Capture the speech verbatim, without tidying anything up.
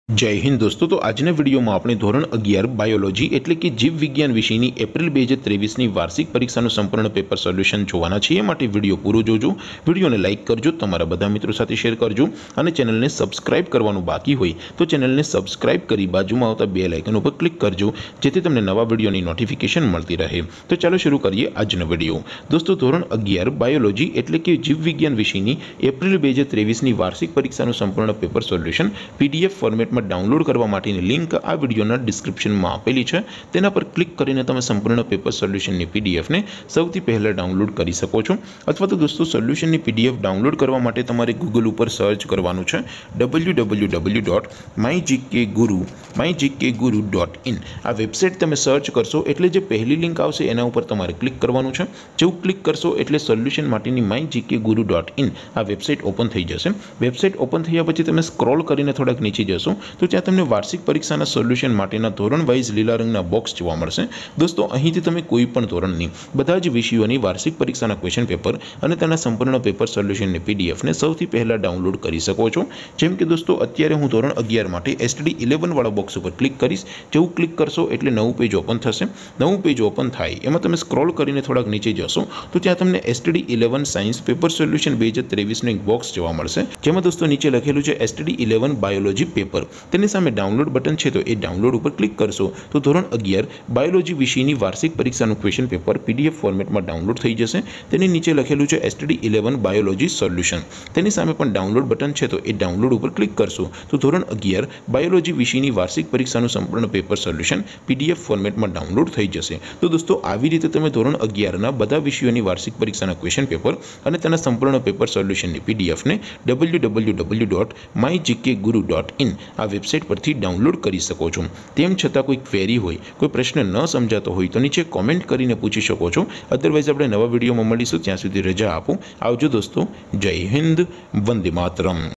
जय हिंद दोस्तों। तो आजना वीडियो में आपणे धोरण अगियार बायोलॉजी एटले कि जीव विज्ञान विषयनी एप्रिल બે હજાર ત્રેવીસ ની वार्षिक परीक्षाનું संपूर्ण पेपर सोल्यूशन જોવાના છીએ। માટે વિડીયો પૂરો જોજો, વિડીયોને લાઇક કરજો, તમારા બધા મિત્રો સાથે શેર કરજો અને ચેનલને સબસ્ક્રાઇબ કરવાનું બાકી હોય તો ચેનલને સબસ્ક્રાઇબ કરી બાજુમાં આવતા બેલ આઇકન ઉપર ક્લિક કરજો જેથી તમને નવા વિડીયોની નોટિફિકેશન મળતી રહે। તો ચાલો શરૂ કરીએ આજનો વિડીયો। दोस्तों ધોરણ અગિયાર બાયોલોજી એટલે કે જીવ વિજ્ઞાન વિષયની એપ્રિલ બે હજાર ત્રેવીસ ની વાર્ષિક પરીક્ષાનું સંપૂર્ણ પેપર સોલ્યુશન પીડીએફ ફોર્મેટમાં डाउनलॉड करवा माटेनी लिंक आ विडियोना डिस्क्रिप्शन में आपेली है। तेना पर क्लिक करीने तमे संपूर्ण पेपर सोल्यूशन नी पीडीएफ ने सौथी पहला डाउनलॉड करी सको छो। अथवा तो दोस्तों सोल्यूशन नी पीडीएफ डाउनलॉड करवा माटे तमारे गूगल पर सर्च करवानुं छे W W W dot my GK guru my GK guru dot in. आ वेबसाइट तमे सर्च करशो एटले जे पहली लिंक आवशे एना उपर तमारे क्लिक करवानुं छे। जेवुं क्लिक करशो एटले सोल्यूशन माटेनी my GK guru dot in आ वेबसाइट ओपन थई जशे। वेबसाइट ओपन थया पछी तमे स्क्रॉल करीने थोड़ाक नीचे जशो तो त्यां तमने वार्षिक परीक्षाना सोल्यूशन माटेना धोरण वाइज लीला रंगना बॉक्स जोवा मळशे। दोस्तों અહીંથી તમે કોઈ પણ ધોરણની બધા જ વિષયોની વાર્ષિક પરીક્ષાના ક્વેશ્ચન પેપર અને તેના સંપૂર્ણ પેપર સોલ્યુશનની પીડીએફ ને સૌથી પહેલા ડાઉનલોડ કરી શકો છો। જેમ કે દોસ્તો અત્યારે હું ધોરણ અગિયાર માટે એસટીડી ઇલેવન વાળા બોક્સ ઉપર ક્લિક કરીશ। જેવું ક્લિક કરશો એટલે નવું પેજ ઓપન થશે। નવું પેજ ઓપન થાય એમાં તમે સ્ક્રોલ કરીને થોડાક નીચે જશો તો ત્યાં તમને STD eleven science paper solution બે હજાર ત્રેવીસ નું એક બોક્સ જોવા મળશે। જેમાં દોસ્તો નીચે લખેલું છે એસટીડી ઇલેવન બાયોલોજી પેપર। તેની સામે डाउनलॉड बटन है तो ये डाउनलॉड पर क्लिक करशो तो धोरण अगियार बायोलॉजी विषयनी वार्षिक परीक्षाનું क्वेश्चन पेपर पीडीएफ फॉर्मेट में डाउनलॉड थई जशे। तेनी नीचे लखेलुं छे एसटीडी इलेवन बायोलॉजी सोल्यूशन। तेनी सामे पण डाउनलॉड बटन है तो ये डाउनलॉड पर क्लिक करशो तो धोरण अगियार बायोलॉजी विषयनी वार्षिक परीक्षाનું संपूर्ण पेपर सोल्यूशन पीडीएफ फॉर्मेट में डाउनलॉड थई जशे। तो दोस्तों આવી રીતે તમે ધોરણ અગિયાર ના બધા વિષયોની વાર્ષિક પરીક્ષાના ક્વેશ્ચન પેપર અને તેના સંપૂર્ણ પેપર સોલ્યુશનની પીડીએફ ને W W W dot my GK guru dot in आ वेबसाइट पर डाउनलॉड કરી શકો છો। તેમ છતાં કોઈ ક્વેરી હોય, કોઈ પ્રશ્ન ન સમજાતો હોય તો નીચે કોમેન્ટ કરીને પૂછી શકો છો। અધરવાઇઝ આપણે નવા વિડીયોમાં મળીશું, ત્યાં સુધી રજા આપો। આવજો દોસ્તો। જય હિન્દ, વંદે માતરમ।